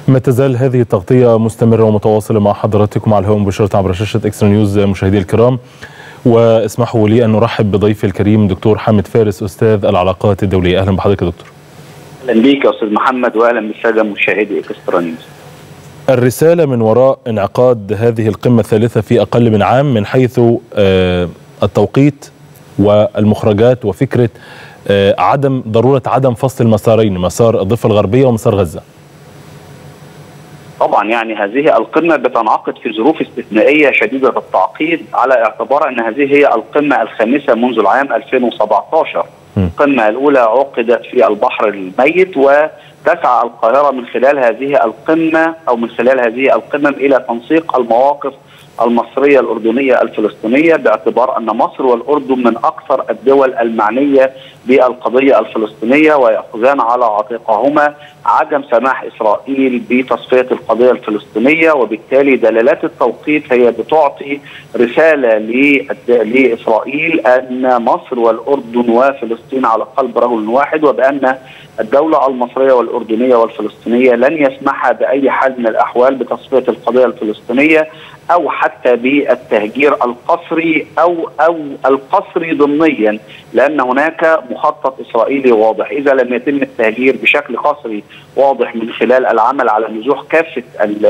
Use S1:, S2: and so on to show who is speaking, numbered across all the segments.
S1: ما تزال هذه التغطية مستمرة ومتواصلة مع حضراتكم على الهواء مباشرة عبر شاشة إكسترا نيوز. مشاهدي الكرام، واسمحوا لي أن نرحب بضيفي الكريم دكتور حامد فارس، أستاذ العلاقات الدولية. أهلا بحضرتك يا دكتور.
S2: أهلا بيك يا أستاذ محمد، وأهلا بالسادة مشاهدي إكسترا نيوز.
S1: الرسالة من وراء انعقاد هذه القمة الثالثة في أقل من عام من حيث التوقيت والمخرجات وفكرة ضرورة عدم فصل المسارين، مسار الضفة الغربية ومسار غزة.
S2: طبعا يعني هذه القمة بتنعقد في ظروف استثنائية شديدة التعقيد، على اعتبار أن هذه هي القمة الخامسة منذ العام 2017. القمة الأولى عقدت في البحر الميت، وتسعى القاهرة من خلال هذه القمة أو من خلال هذه القمم إلى تنسيق المواقف المصرية الأردنية الفلسطينية، باعتبار أن مصر والأردن من أكثر الدول المعنية بالقضية الفلسطينية، ويأخذان على عاتقهما عدم سماح إسرائيل بتصفية القضية الفلسطينية. وبالتالي دلالات التوقيت هي بتعطي رسالة لإسرائيل أن مصر والأردن وفلسطين على قلب رجل واحد، وبأن الدولة المصرية والأردنية والفلسطينية لن يسمحها بأي حال من الأحوال بتصفية القضية الفلسطينية أو حتى بالتهجير القسري أو القسري ضمنيا، لأن هناك مخطط إسرائيلي واضح. إذا لم يتم التهجير بشكل قسري واضح من خلال العمل على نزوح كافة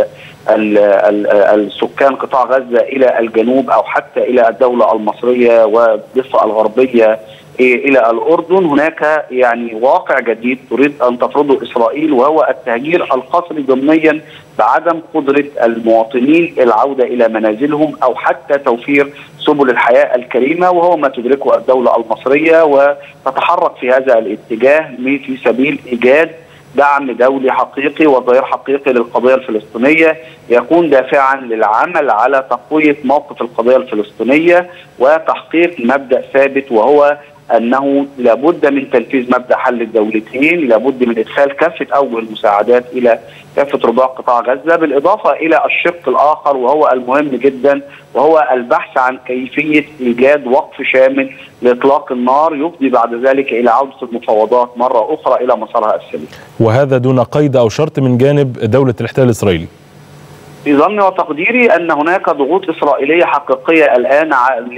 S2: السكان قطاع غزة إلى الجنوب أو حتى إلى الدولة المصرية والضفة الغربية إلى الأردن، هناك يعني واقع جديد تريد أن تفرضه إسرائيل، وهو التهجير القسري ضمنيا بعدم قدرة المواطنين العودة إلى منازلهم أو حتى توفير سبل الحياة الكريمة، وهو ما تدركه الدولة المصرية، وتتحرك في هذا الاتجاه في سبيل إيجاد دعم دولي حقيقي وغير حقيقي للقضية الفلسطينية، يكون دافعا للعمل على تقوية موقف القضية الفلسطينية وتحقيق مبدأ ثابت، وهو أنه لابد من تنفيذ مبدأ حل الدولتين، لابد من إدخال كافة أوجه المساعدات إلى كافة ربوع قطاع غزة، بالإضافة إلى الشق الآخر وهو المهم جدا، وهو البحث عن كيفية إيجاد وقف شامل لإطلاق النار يفضي بعد ذلك إلى عودة المفاوضات مرة أخرى إلى مسارها السلمي.
S1: وهذا دون قيد أو شرط من جانب دولة الاحتلال الإسرائيلي.
S2: في ظني وتقديري أن هناك ضغوط إسرائيلية حقيقية الآن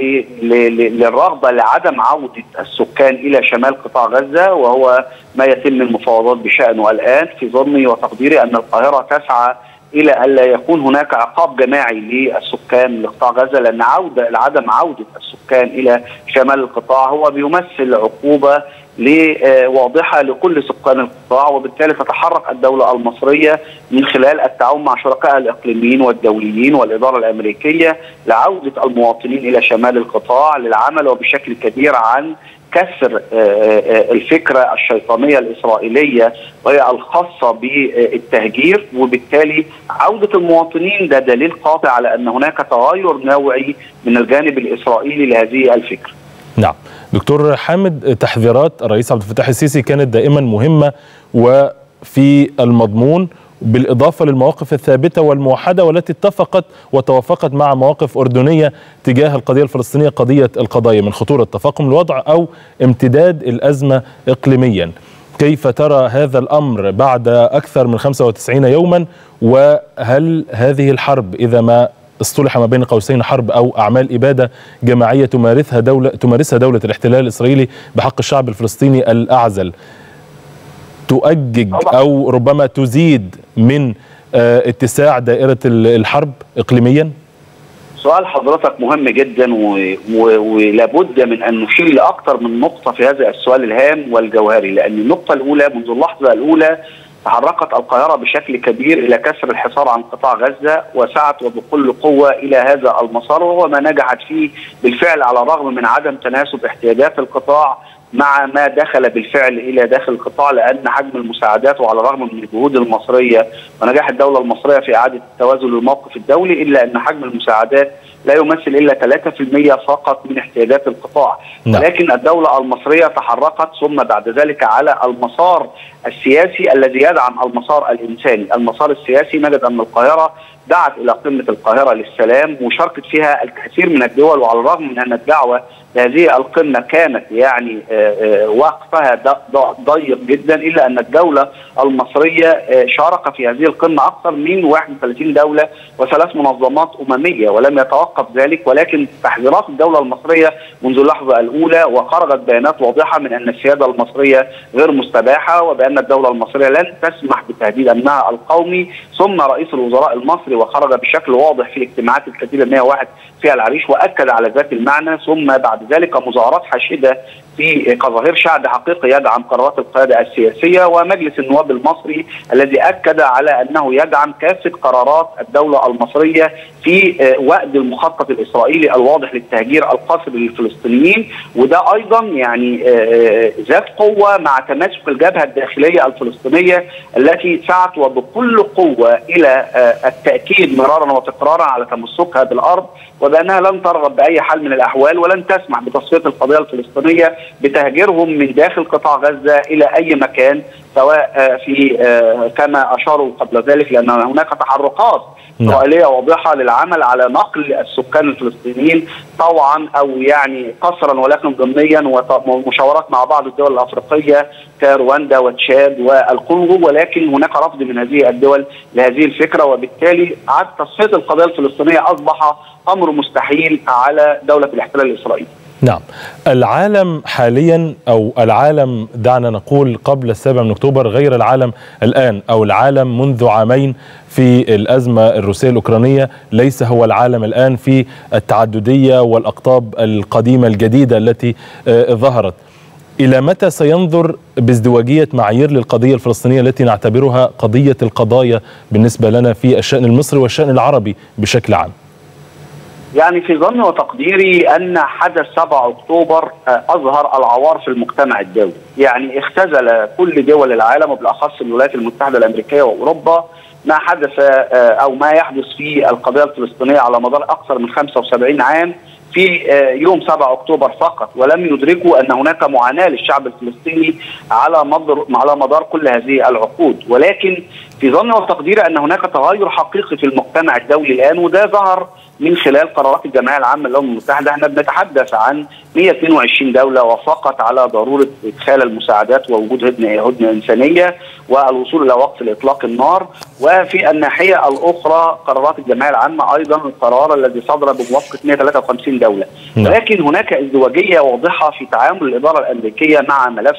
S2: للرغبة لعدم عودة السكان إلى شمال قطاع غزة، وهو ما يتم المفاوضات بشأنه الآن. في ظني وتقديري أن القاهرة تسعى إلى ألا يكون هناك عقاب جماعي للسكان لقطاع غزة، لأن عدم عودة السكان إلى شمال القطاع هو بيمثل عقوبة واضحة لكل سكان القطاع، وبالتالي تتحرك الدولة المصرية من خلال التعاون مع شركائها الإقليميين والدوليين والإدارة الأمريكية لعودة المواطنين إلى شمال القطاع للعمل وبشكل كبير عن كسر الفكرة الشيطانية الإسرائيلية وهي الخاصة بالتهجير، وبالتالي عودة المواطنين ده دليل قاطع على أن هناك تغير نوعي من الجانب الإسرائيلي لهذه الفكرة.
S1: نعم دكتور حامد، تحذيرات الرئيس عبد الفتاح السيسي كانت دائما مهمة وفي المضمون، بالإضافة للمواقف الثابتة والموحدة والتي اتفقت وتوافقت مع مواقف أردنية تجاه القضية الفلسطينية، قضية القضايا من خطورة تفاقم الوضع أو امتداد الأزمة إقليميا. كيف ترى هذا الأمر بعد أكثر من 95 يوما؟ وهل هذه الحرب إذا ما اصطلح ما بين قوسين حرب أو أعمال إبادة جماعية تمارسها دولة الاحتلال الإسرائيلي بحق الشعب الفلسطيني الأعزل تؤجج أو ربما تزيد من اتساع دائرة الحرب إقليميا؟
S2: سؤال حضرتك مهم جدا، ولابد من أن نشير لأكثر من نقطة في هذا السؤال الهام والجوهري، لأن النقطة الأولى منذ اللحظة الأولى تحركت القاهرة بشكل كبير إلى كسر الحصار عن قطاع غزة، وسعت وبكل قوة إلى هذا المسار، وهو ما نجحت فيه بالفعل على الرغم من عدم تناسب احتياجات القطاع مع ما دخل بالفعل إلى داخل القطاع، لأن حجم المساعدات وعلى الرغم من الجهود المصرية ونجاح الدولة المصرية في إعادة التوازن للموقف الدولي، إلا أن حجم المساعدات لا يمثل إلا 3% فقط من احتياجات القطاع. ولكن الدولة المصرية تحركت ثم بعد ذلك على المسار السياسي الذي يدعم المسار الإنساني. المسار السياسي نجد أن القاهرة دعت الى قمه القاهره للسلام وشاركت فيها الكثير من الدول، وعلى الرغم من ان الدعوه لهذه القمه كانت يعني وقفها ضيق جدا، الا ان الدوله المصريه شارك في هذه القمه اكثر من 31 دوله و3 منظمات امميه، ولم يتوقف ذلك، ولكن تحذيرات الدوله المصريه منذ اللحظه الاولى، وخرجت بيانات واضحه من ان السياده المصريه غير مستباحه، وبان الدوله المصريه لن تسمح بتهديد امنها القومي. ثم رئيس الوزراء المصري وخرج بشكل واضح في الاجتماعات الكتيبه 101 في العريش واكد على ذات المعنى، ثم بعد ذلك مظاهرات حاشده في كظهير شعب حقيقي يدعم قرارات القياده السياسيه، ومجلس النواب المصري الذي اكد على انه يدعم كافه قرارات الدوله المصريه في وقت المخطط الاسرائيلي الواضح للتهجير القاسي للفلسطينيين، وده ايضا يعني ذات قوه مع تماسك الجبهه الداخليه الفلسطينيه التي سعت وبكل قوه الى التاكيد مرارا وتكرارا على تمسكها بالارض، وبانها لن ترغب باي حال من الاحوال ولن تسمح بتصفيه القضيه الفلسطينيه بتهجيرهم من داخل قطاع غزه الى اي مكان، سواء في كما اشاروا قبل ذلك، لان هناك تحركات إسرائيلية واضحة للعمل على نقل السكان الفلسطينيين طوعا او يعني قسرا ولكن ضمنيا، ومشاورات مع بعض الدول الافريقيه كرواندا وتشاد والكونغو، ولكن هناك رفض من هذه الدول لهذه الفكره، وبالتالي تصفيه القضيه الفلسطينيه اصبح امر مستحيل على دوله الاحتلال الاسرائيلي.
S1: نعم، العالم حاليا أو العالم دعنا نقول قبل 7 أكتوبر غير العالم الآن، أو العالم منذ عامين في الأزمة الروسية الأوكرانية ليس هو العالم الآن في التعددية والأقطاب القديمة الجديدة التي ظهرت. إلى متى سينظر بازدواجية معايير للقضية الفلسطينية التي نعتبرها قضية القضايا بالنسبة لنا في الشأن المصري والشأن العربي بشكل عام؟
S2: يعني في ظني وتقديري أن حدث 7 أكتوبر أظهر العوار في المجتمع الدولي، يعني اختزل كل دول العالم وبالأخص الولايات المتحدة الأمريكية وأوروبا ما حدث أو ما يحدث في القضية الفلسطينية على مدار أكثر من 75 عام في يوم 7 أكتوبر فقط، ولم يدركوا أن هناك معاناة للشعب الفلسطيني على مدار كل هذه العقود. ولكن في ظني وتقديري أن هناك تغير حقيقي في المجتمع الدولي الآن، وده ظهر من خلال قرارات الجمعية العامة للأمم المتحدة. احنا بنتحدث عن 122 دولة وفقط على ضرورة إدخال المساعدات ووجود هدنة إنسانية والوصول إلى وقف الإطلاق النار، وفي الناحية الأخرى قرارات الجمعية العامة أيضا القرار الذي صدر بموافقة 153 دولة. ولكن هناك ازدواجية واضحة في تعامل الإدارة الأمريكية مع ملف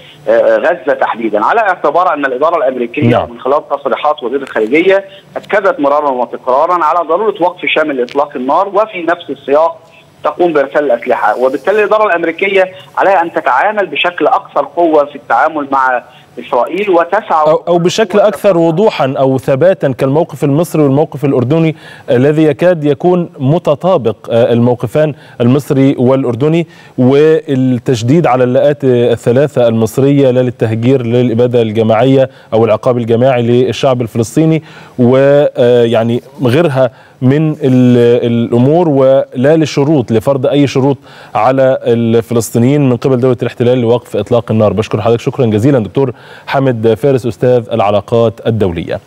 S2: غزة تحديدا، على اعتبار أن الإدارة الأمريكية من خلال تصريحات وزير الخارجية أكدت مرارا وتكرارا على ضرورة وقف شامل إطلاق النار، وفي نفس السياق تقوم بإرسال الأسلحة. وبالتالي الإدارة الأمريكية عليها أن تتعامل بشكل أكثر قوة في التعامل مع إسرائيل وتسعى
S1: أو بشكل أكثر وضوحا أو ثباتا كالموقف المصري والموقف الأردني الذي يكاد يكون متطابق الموقفان المصري والأردني، والتشديد على اللاءات الثلاثة المصرية لا للتهجير لا للإبادة الجماعية أو العقاب الجماعي للشعب الفلسطيني ويعني غيرها من الأمور، ولا للشروط لفرض أي شروط على الفلسطينيين من قبل دولة الاحتلال لوقف إطلاق النار. بشكر حضرتك شكرا جزيلا دكتور حامد فارس أستاذ العلاقات الدولية.